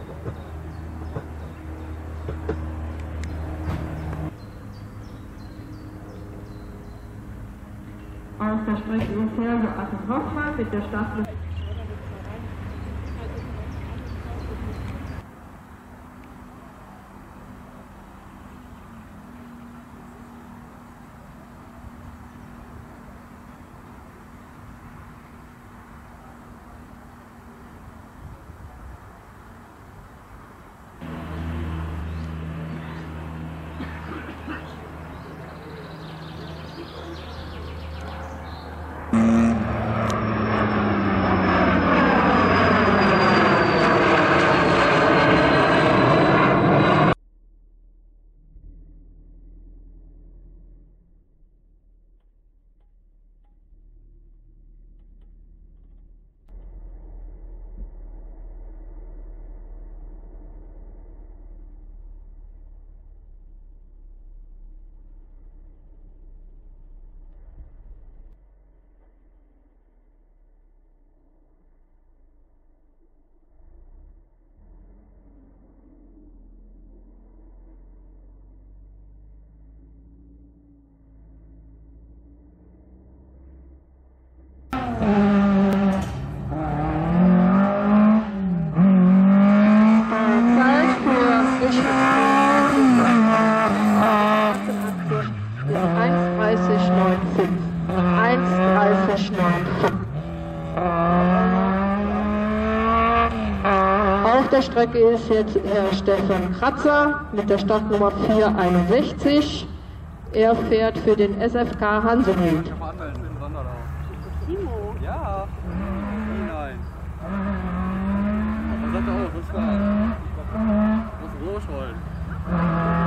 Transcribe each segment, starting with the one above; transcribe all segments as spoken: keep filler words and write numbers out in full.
Auf der Strecke ist Herr Joachim Hoffmann mit der Staffel. Auf der Strecke ist jetzt Herr Stefan Kratzer mit der Startnummer vier einundsechzig. Er fährt für den S F K Hansemuth. Timo? Ja. Nein. Er sagt auch, was war? Was Rosch wollen.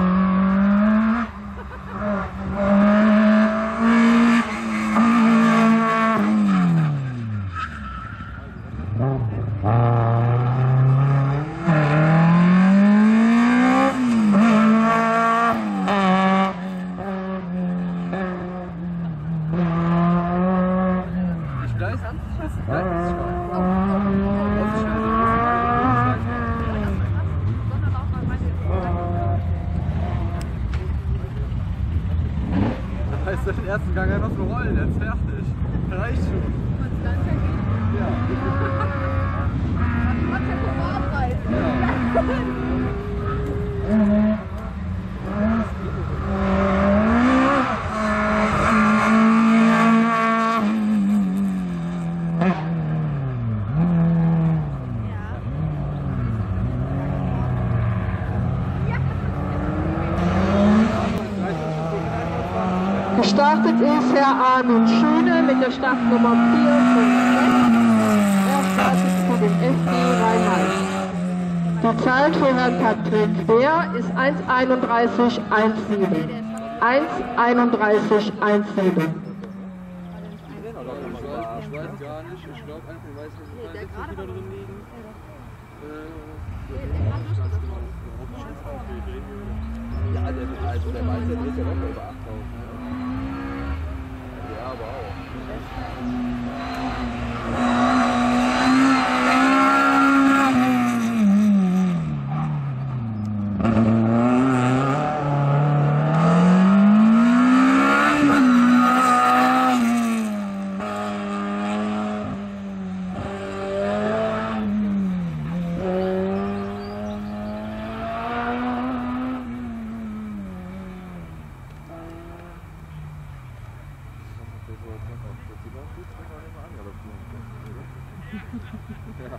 Das heißt, den ersten Gang einfach so rollen, jetzt fertig. Reicht schon. Ja. Was der Komfortpreis? Gestartet ist Herr Armin Schöne mit der Startnummer vier fünf sechs. Er startet für den F D Rheinland. Die Zeit für Herrn Patrick Wehr ist eins einunddreißig siebzehn. eins einunddreißig siebzehn. Ich weiß gar nicht, ich glaube einfach, ich weiß nicht, wie viele da drin liegen. Ja, der, also der weiß ja nicht, der locker über achttausend. Ja, aber auch. Ja.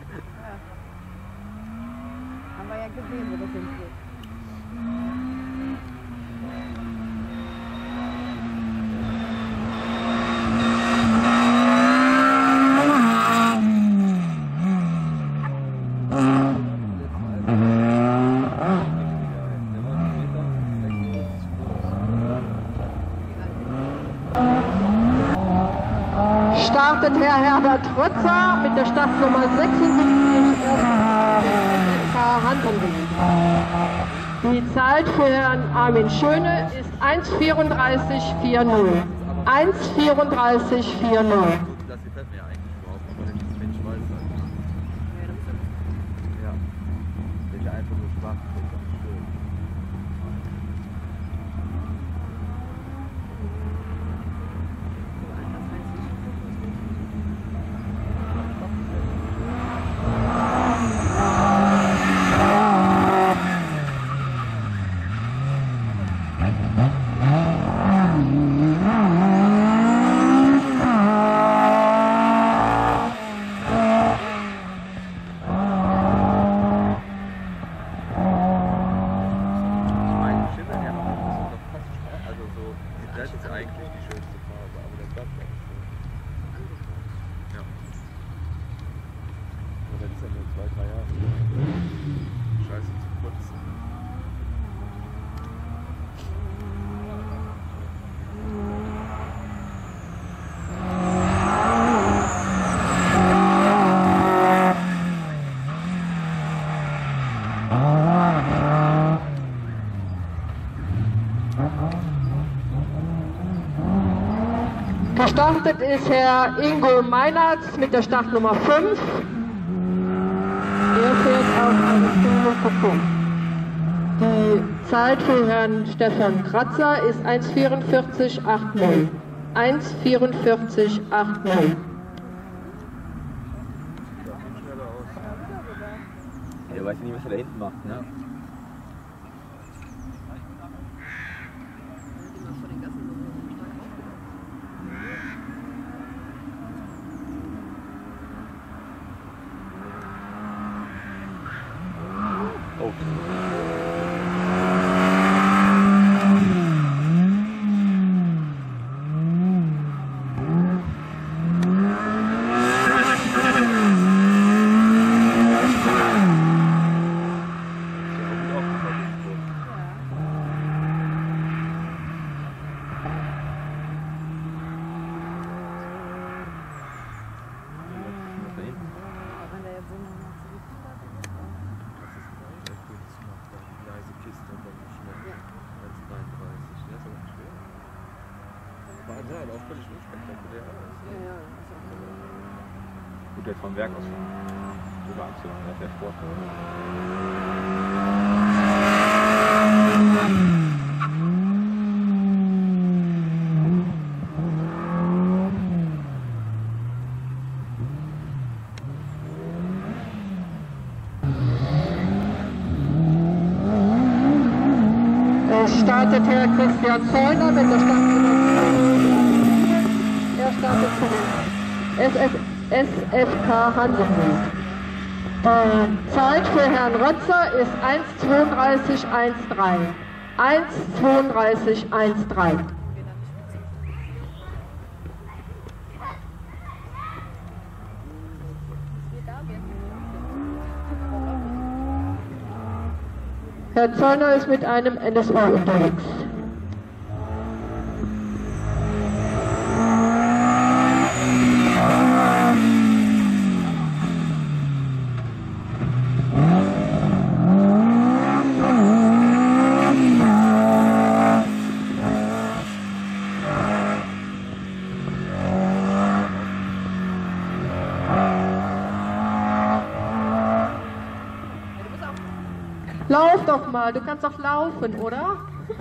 Haben wir ja gesehen, wo das hingeht. Startet Herr Herbert Trotzer mit der Startnummer sechsundsiebzig S F K Hansemuth. Die Zeit für Herrn Armin Schöne ist eins vierunddreißig vierzig. eins vierunddreißig vierzig. Das gefällt mir ja eigentlich überhaupt, aber das ist wenig weiß. Ja. einfach nur schwach. Das ist ganz schön. Das ist eigentlich die schönste Farbe, aber der bleibt auch schön. Ja. Aber das ist ja nur zwei, drei Jahre. Scheiße zu putzen. Gestartet ist Herr Ingo Meinertz mit der Startnummer fünf. Er fährt auf eine Stunde Kupplung. Die Zeit für Herrn Stefan Kratzer ist eins vierundvierzig achtzig. eins vierundvierzig achtzig. Der weiß ja nicht, was er da hinten macht, ne? Oh. Ja, aber auch völlig unspektakulär aus. Ja, ja. Gut, jetzt vom Werk aus schon über Absicht, das ist der Sport. Es startet Herr Christian Zollner mit der Startnummer. Er startet für den S F K Hansen. Die Zeit für Herrn Rötzer ist eins zweiunddreißig dreizehn. eins zweiunddreißig dreizehn. Herr Zollner ist mit einem N S U unterwegs. Lauf doch mal, du kannst doch laufen, oder?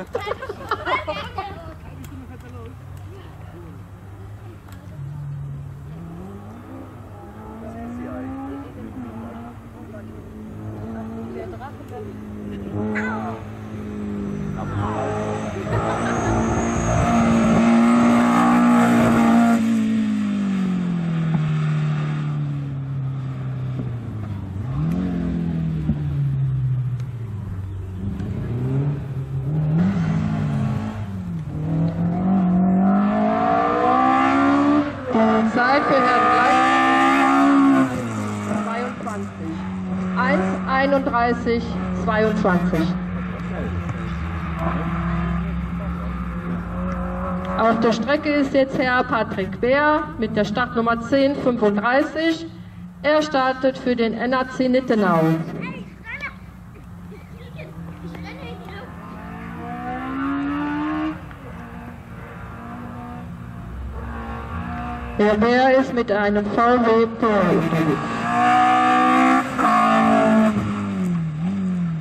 Zeit für Herrn Bleich zweiundzwanzig. eins einunddreißig zweiundzwanzig. Auf der Strecke ist jetzt Herr Patrick Bär mit der Startnummer zehn fünfunddreißig. Er startet für den N A C Nittenau. Der Bär ist mit einem V W Polo unterwegs.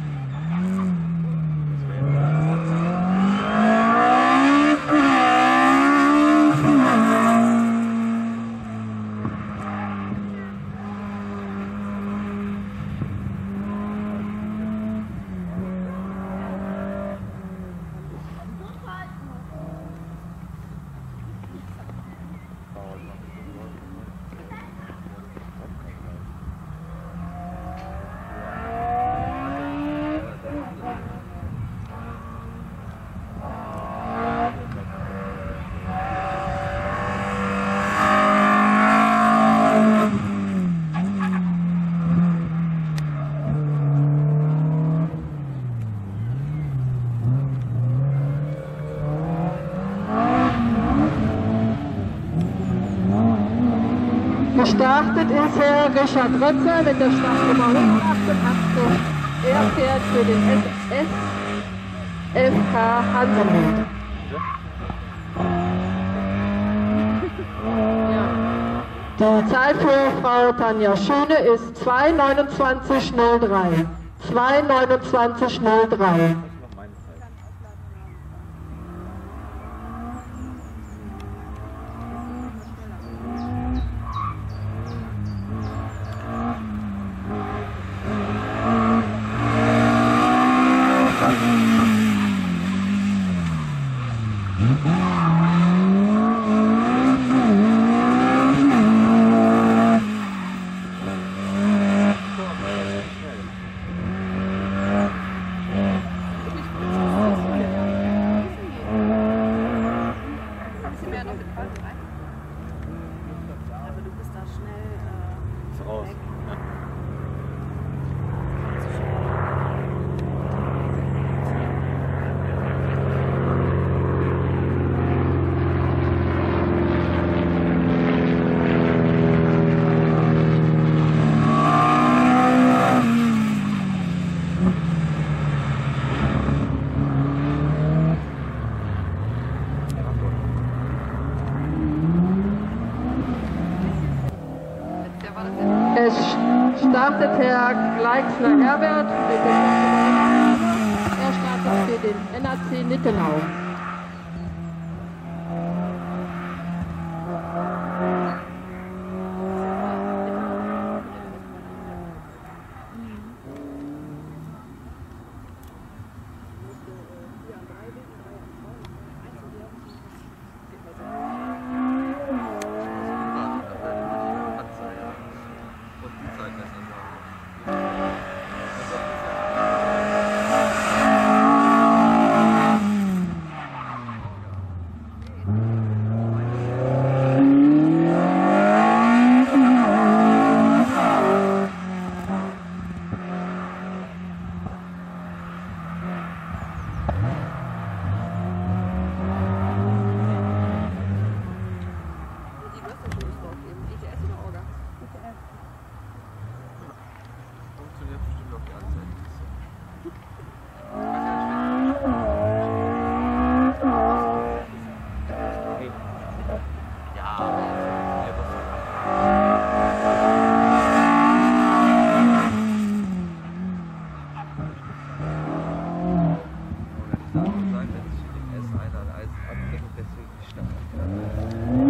Gestartet ist Herr Richard Rötzer mit der Startnummer hundertachtundachtzig. Er fährt für den S F K Hansenhund. Die Zeit für Frau Tanja Schöne ist zwei neunundzwanzig null drei. zwei neunundzwanzig null drei. Es startet Herr Gleixner Herbert mit dem Er startet für den N A C Nittenau. Sagen, wenn sich in dem S einer ein Eisen abkriegt und deswegen die Stadt.